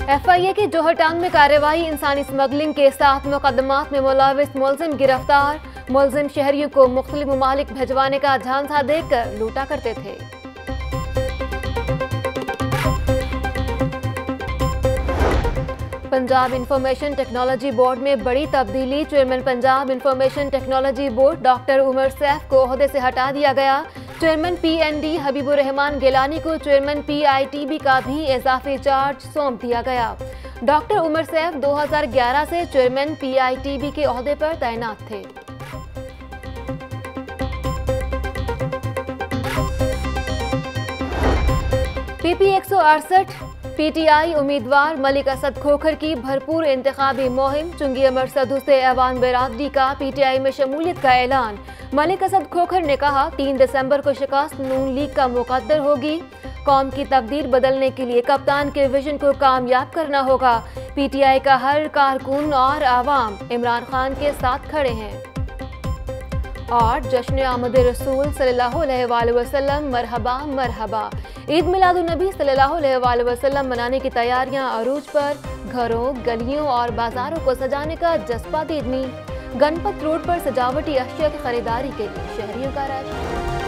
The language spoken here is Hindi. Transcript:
FIA की जोहर टांग में कार्रवाई, इंसानी स्मगलिंग के 7 मुकदमात में मुलविस मुलजिम गिरफ्तार। मुलजिम शहरियों को मुख्तलिफ ममालिक भिजवाने का झांसा देकर लूटा करते थे। पंजाब इंफॉर्मेशन टेक्नोलॉजी बोर्ड में बड़ी तब्दीली, chairman Punjab information technology board doctor Umar Saif को ओहदे से हटा दिया गया। चेयरमैन PND हबीबुर रहमान गिलानी को चेयरमैन PITB का भी इजाफी चार्ज सौंप दिया गया। डॉक्टर उमर सैफ 2011 से चेयरमैन PITB के ओहदे पर तैनात थे। PP 168 PTI उम्मीदवार मलिक असद खोखर की भरपूर इंतखाबी मुहिम, चुंगी अमर सदू से अवान बिरादरी का PTI में शमूलियत का ऐलान। मलिक असद खोखर ने कहा 3 दिसंबर को शिकस्त नून लीग का मुकद्दर होगी। कौम की तकदीर बदलने के लिए कप्तान के विजन को कामयाब करना होगा। PTI का हर कारकुन और आवाम इमरान खान के साथ खड़े हैं। और जश्न आमद रसूल सल्लल्लाहु अलैहि वसल्लम मरहबा मरहबा। ईद मिलादुन्नबी सल्लल्लाहु अलैहि वसल्लम मनाने की तैयारियां अरूज पर, घरों, गलियों और बाजारों को सजाने का जज्बा दीदनी। गणपत रोड पर सजावटी अशिया की खरीदारी के लिए शहरियों का रश।